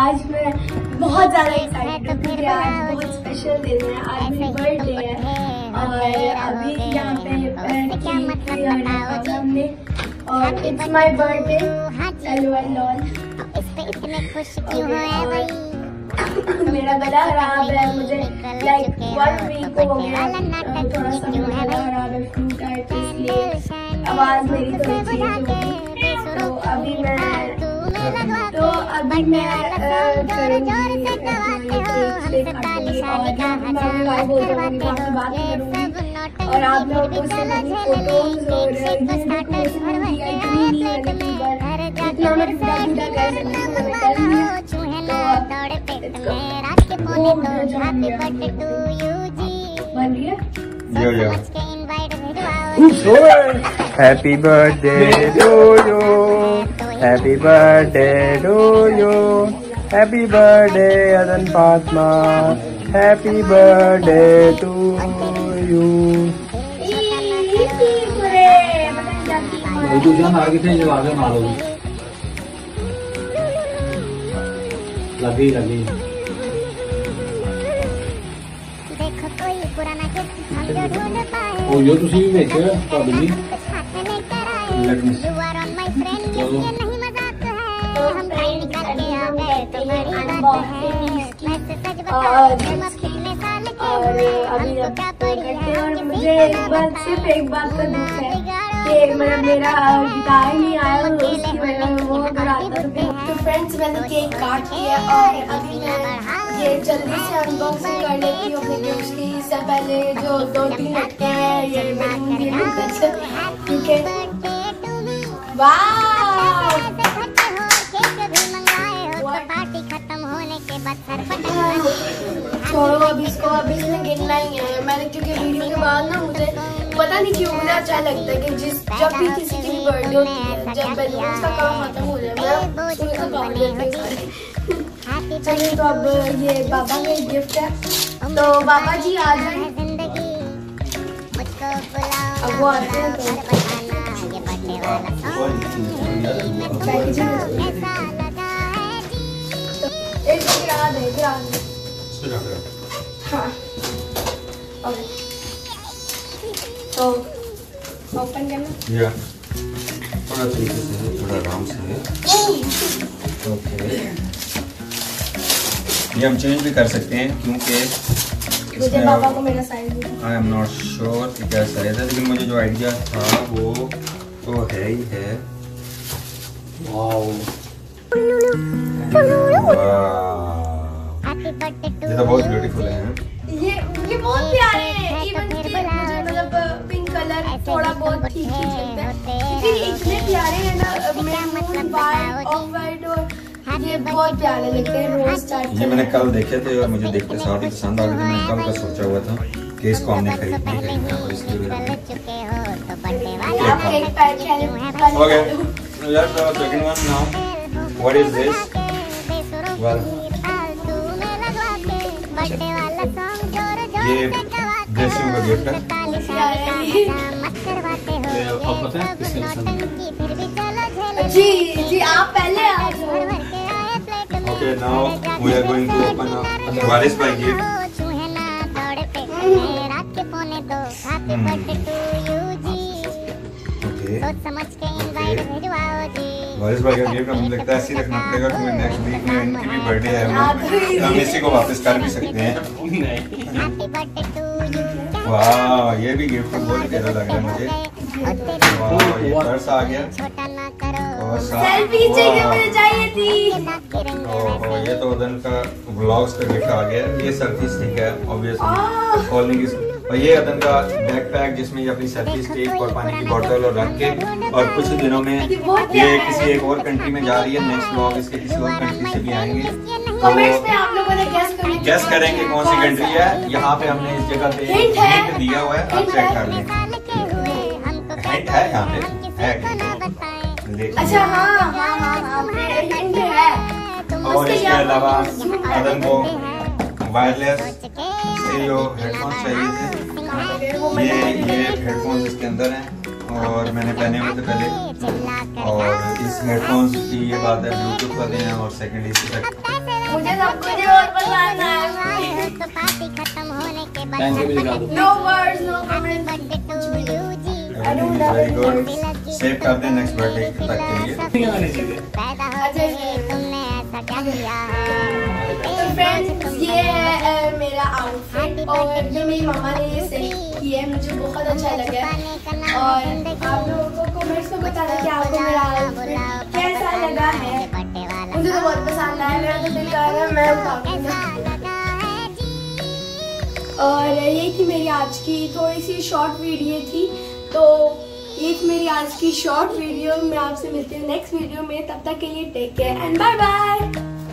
आज मैं बहुत ज्यादा एक्साइटेड हूँ क्योंकि आज बहुत स्पेशल दिन है, आज मेरी बर्थडे है और अभी यहाँ पे हमने और इट्स माय बर्थडे मेरा गला खराब है, मुझे लाइक 1 वीक हो गया, थोड़ा सा गला खराब है, फ्लू टाइप, इसलिए आवाज मेरी थोड़ी चेंज होगी। तो अभी मैं और आप लोगों से फोटोज और बन गया। Happy birthday to you. Happy birthday to you. Happy birthday Adan Fatma. Happy birthday to you. लगी यो तुसी भी देखिए भाभी जी और अभी और मुझे सिर्फ एक बात का दुख है कि मतलब मेरा गिटार नहीं आया, उसकी वजह से वो कराता। तो फ्रेंड्स मैंने केक काट लिया और अभी मैं ये जल्दी से अनबॉक्सिंग कर लेती हूँ अपने गिफ्ट की। इससे पहले जो 2-3 लटके हैं ये क्योंकि छोड़ो अब इसको, अब इसमें गिनना ही है मैंने, क्योंकि वीडियो के बाद ना मुझे पता नहीं क्यों मुझे अच्छा लगता है कि जब भी किसी की बर्थडे होती है, जब बैलून्स का काम खत्म हो जाए मैं उसमें से काट लेती हूँ। चलिए तो अब ये पापा का गिफ्ट है, तो पापा जी आ जाए, अब वो आते हैं तो एक गिरा दे हाँ ओके, तो ओपन करना या थोड़ा तरीके से, थोड़ा आराम से। ओके ये हम चेंज भी कर सकते हैं क्योंकि मुझे पापा को मेरा size I am not sure कि क्या साइज है, लेकिन मुझे जो आइडिया था वो तो है ही है। वाओ ये तो बहुत ब्यूटीफुल है। ये बहुत प्यारे हैं, इवन मुझे मतलब पिंक कलर थोड़ा बहुत ठीक ही लगता है, फिर इतने प्यारे हैं ना, मैरून वाइट ऑफ वाइट, और ये बहुत प्यारे लगते हैं रोज टाइप। ये मैंने कल देखे थे और मुझे देखते साथ ही पसंद आ गए थे। मैंने कल का सोचा हुआ था कि इसको हमने खरीदना है और इसलिए okay let's do second one now. What is this? Well ये ड्रेसिंग का गिफ्ट है। आप पता है किसने पसंद? जी आप पहले आ जाओ। Okay now we are going to open a Waris भाई गिफ्ट। वारिस भाई का गिफ्ट मुझे लगता है ऐसे ही रखना पड़ेगा क्योंकि नेक्स्ट वीक में इनकी भी बर्थडे है, हम इसी को वापस कर भी सकते हैं। वाह ये भी गिफ्ट बहुत प्यारा लग रहा है मुझे। वाह ये पर्स आ गया और सेल्फी चाहिए थी। ओह ये तो उधर का व्लॉग्स का गिफ्ट आ गया। ये सेल्फी स्टिक है ऑब्वियसली होल्डिंग इस, और ये अदन का बैकपैक जिसमें ये अपनी सेल्फी स्टिक और पानी की बोतल और रख के, और कुछ दिनों में ये किसी एक और कंट्री में जा रही है। नेक्स्ट व्लॉग इसके किसी और कंट्री से भी आएंगे, तो आप लोगों ने गेस करेंगे कौन सी कंट्री है। यहाँ पे हमने इस जगह पे हिंट दिया हुआ है, आप चेक कर लें। हिंट है यहाँ पे है। अच्छा हाँ हिंट है। और इसके अलावा अदन को वायरलेस स्टीरियो हेडफोन्स चाहिए थे। ये हेडफोन्स इसके अंदर हैं और मैंने पहने हुए थे पहले। और इस हेडफोन्स की ये बात है ब्लूटूथ वाले हैं और सेकेंड इसी तक मुझे बहुत पसंद आया। पहन के भी दिखा दो। No words, no comments, कुछ भी नहीं। I don't have very any good. words. Save कर दे नेक्स्ट बर्थडे तक के लिए। तो फ्रेंड्स ये है मेरा आउटफिट और जो मेरी मम्मा ने ये सेट किया है मुझे बहुत अच्छा लगा है। और आप लोगों को कमेंट्स में बताना कि आपको मेरा आउटफिट कैसा लगा है। मुझे तो बहुत पसंद आया, मेरा तो दिल कर रहा है मैं उतारूंगा। और ये थी मेरी आज की थोड़ी सी शॉर्ट वीडियो थी। तो ये थी मेरी आज की शॉर्ट वीडियो। मैं आपसे मिलती हूँ नेक्स्ट वीडियो में, तब तक के लिए take care and bye bye.